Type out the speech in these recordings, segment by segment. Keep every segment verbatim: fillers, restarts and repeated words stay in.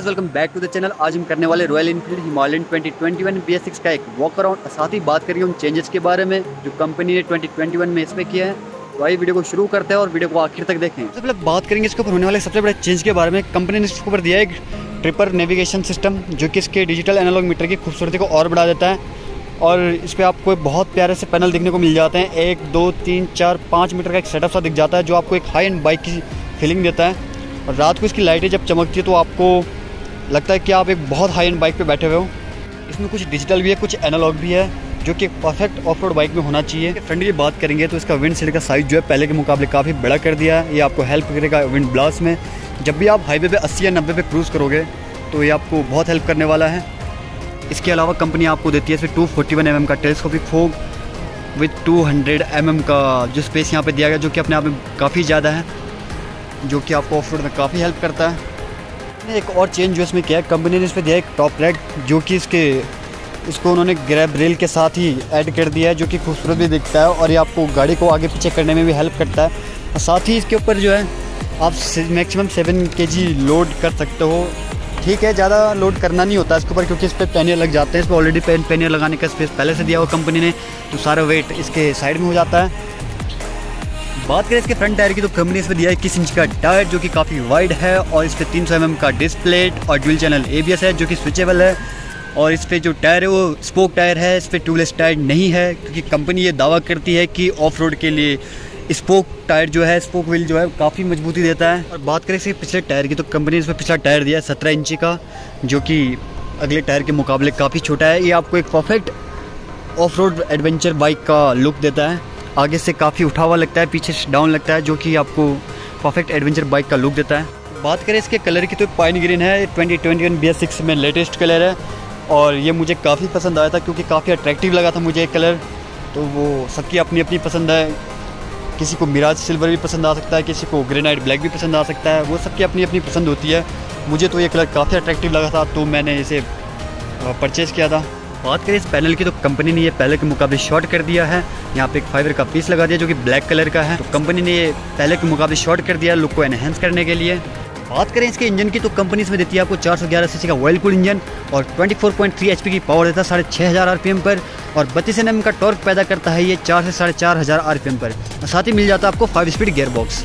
Guys, welcome back to the channel. आज हम करने वाले Royal Enfield Himalayan twenty twenty one B S six का एक वॉक अराउंड, साथ ही बात करेंगे उन चेंजेस के बारे में जो कंपनी ने ट्वेंटी ट्वेंटी वन में इसमें किया है। तो आइए वीडियो को शुरू करते हैं और वीडियो को आखिर तक देखें। सबसे पहले बात करेंगे इसके ऊपर होने वाले सबसे बड़े चेंज के बारे में। कंपनी ने इसके ऊपर दिया है एक ट्रिपर नेविगेशन सिस्टम जो कि इसके डिजिटल एनालॉग मीटर की खूबसूरती को और बढ़ा देता है। और इस पर आपको बहुत प्यारे से पैनल देखने को मिल जाते हैं। एक दो तीन चार पाँच मीटर का एक सेटअप सा दिख जाता है जो आपको एक हाई एंड बाइक की फीलिंग देता है। और रात को इसकी लाइटें जब चमकती है तो आपको लगता है कि आप एक बहुत हाई एंड बाइक पे बैठे हुए हो। इसमें कुछ डिजिटल भी है, कुछ एनालॉग भी है जो कि एक परफेक्ट ऑफ रोड बाइक में होना चाहिए। फ्रंट की बात करेंगे तो इसका विंड शील्ड का साइज़ जो है पहले के मुकाबले काफ़ी बड़ा कर दिया है। ये आपको हेल्प करेगा विंड ब्लास्ट में। जब भी आप हाईवे पे अस्सी या नब्बे पे क्रूज़ करोगे तो ये आपको बहुत हेल्प करने वाला है। इसके अलावा कंपनी आपको देती है इसमें two forty one M M का telescopic fork with two hundred M M का जो स्पेस यहाँ पे दिया गया, जो कि अपने आप में काफ़ी ज़्यादा है, जो कि आपको ऑफ रोड में काफ़ी हेल्प करता है। एक और चेंज जो इसमें किया है कंपनी ने, इस पर दिया एक टॉप रैक जो कि इसके इसको उन्होंने ग्रैब रेल के साथ ही ऐड कर दिया है, जो कि खूबसूरत भी दिखता है और ये आपको गाड़ी को आगे पीछे करने में भी हेल्प करता है। और साथ ही इसके ऊपर जो है आप मैक्सिमम सेवन के जी लोड कर सकते हो। ठीक है, ज़्यादा लोड करना नहीं होता इसके ऊपर क्योंकि इस पर पैनियर लग जाते हैं। इस पर ऑलरेडी पेन पैनियर लगाने का स्पेस पहले से दिया हुआ कंपनी ने, तो सारा वेट इसके साइड में हो जाता है। बात करें इसके फ्रंट टायर की तो कंपनी इसमें दिया है इक्कीस इंच का टायर जो कि काफ़ी वाइड है। और इस पर तीन सौ एम एम का डिस्क प्लेट और dual channel A B S है जो कि स्विचेबल है। और इस पर जो टायर है वो स्पोक टायर है, इस पर ट्यूबलेस टायर नहीं है क्योंकि कंपनी ये दावा करती है कि ऑफ रोड के लिए स्पोक टायर जो है, स्पोक व्हील जो है काफ़ी मजबूती देता है। और बात करें इसके पिछले टायर की तो कंपनी ने इसमें पिछला टायर दिया है सत्रह इंची का जो कि अगले टायर के मुकाबले काफ़ी छोटा है। ये आपको एक perfect off road adventure bike का लुक देता है। आगे से काफ़ी उठा हुआ लगता है, पीछे से डाउन लगता है, जो कि आपको परफेक्ट एडवेंचर बाइक का लुक देता है। बात करें इसके कलर की तो पाइन ग्रीन है, twenty twenty one B S six में लेटेस्ट कलर है और ये मुझे काफ़ी पसंद आया था क्योंकि काफ़ी अट्रैक्टिव लगा था मुझे एक कलर। तो वो सबकी अपनी अपनी पसंद है, किसी को मिराज सिल्वर भी पसंद आ सकता है, किसी को ग्रेनाइट ब्लैक भी पसंद आ सकता है, वो सबकी अपनी अपनी पसंद होती है। मुझे तो ये कलर काफ़ी अट्रैक्टिव लगा था तो मैंने इसे परचेज़ किया था। बात करें इस पैनल की तो कंपनी ने ये पहले के मुकाबले शॉर्ट कर दिया है। यहाँ पे एक फाइबर का पीस लगा दिया जो कि ब्लैक कलर का है। तो कंपनी ने ये पहले के मुकाबले शॉर्ट कर दिया लुक को एनहेंस करने के लिए। बात करें इसके इंजन की तो कंपनी इसमें देती है आपको चार सौ ग्यारह सीसी का ऑयल कूल इंजन और चौबीस पॉइंट तीन एच पी की पावर देता है साढ़े छः हज़ार आर पी एम पर। और बत्तीस एन एम का टॉर्क पैदा करता है ये चार से साढ़े चार हज़ार आर पी एम पर। और साथ ही मिल जाता है आपको फाइव स्पीड गियर बॉक्स।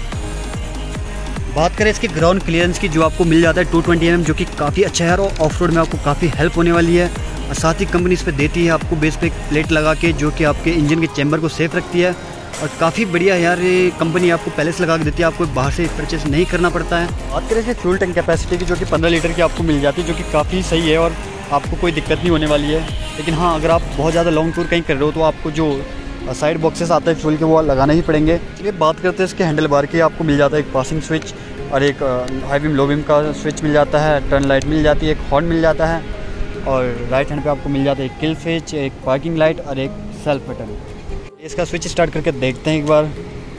बात करें इसके ग्राउंड क्लियरेंस की जो आपको मिल जाता है टू ट्वेंटी एम एम जो कि काफ़ी अच्छा है और ऑफ रोड में आपको काफ़ी हेल्प होने वाली है। और साथ ही कंपनी इस पर देती है आपको बेस पे एक प्लेट लगा के जो कि आपके इंजन के चैम्बर को सेफ रखती है। और काफ़ी बढ़िया यार ये कंपनी आपको पहले से लगा के देती है, आपको बाहर से परचेस नहीं करना पड़ता है। बात करें इसके फ्यूल टैंक कैपेसिटी की जो कि पंद्रह लीटर की आपको मिल जाती है, जो कि काफ़ी सही है और आपको कोई दिक्कत नहीं होने वाली है। लेकिन हाँ, अगर आप बहुत ज़्यादा लॉन्ग टूर कहीं कर रहे हो तो आपको जो साइड बॉक्सेस आते हैं फ्यूल के वो लगाना ही पड़ेंगे। चलिए बात करते हैं इसके हैंडल बार की। आपको मिल जाता है एक पासिंग स्विच और एक हाई बीम लो बीम का स्विच मिल जाता है, टर्न लाइट मिल जाती है, एक हॉर्न मिल जाता है और राइट हैंड पे आपको मिल जाता है एक किल स्विच, एक पार्किंग लाइट और एक सेल्फ बटन। इसका स्विच स्टार्ट करके देखते हैं एक बार।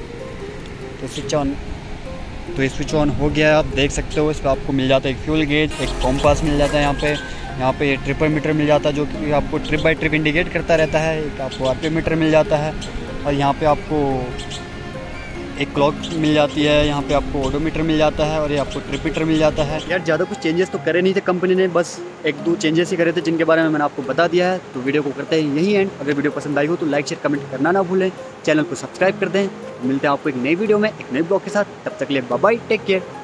तो स्विच ऑन, तो ये स्विच ऑन हो गया है, आप देख सकते हो। इस पर आपको मिल जाता है एक फ्यूल गेज, एक कॉम्पास मिल जाता है यहाँ पे यहाँ पे ट्रिपर मीटर मिल जाता है जो कि आपको ट्रिप बाय ट्रिप इंडिकेट करता रहता है। एक आपको आर पी एम मीटर मिल जाता है और यहाँ पे आपको एक क्लॉक मिल जाती है, यहाँ पे आपको ओडोमीटर मिल जाता है और ये आपको ट्रिप मीटर मिल जाता है। यार ज़्यादा कुछ चेंजेस तो करे नहीं थे कंपनी ने, बस एक दो चेंजेस ही करे थे जिनके बारे में मैंने आपको बता दिया है। तो वीडियो को करते हैं यही एंड। अगर वीडियो पसंद आई हो तो लाइक शेयर कमेंट करना ना भूलें, चैनल को सब्सक्राइब कर दें। मिलते हैं आपको एक नई वीडियो में एक नए ब्लॉग के साथ, तब तक के लिए बाय बाय, टेक केयर।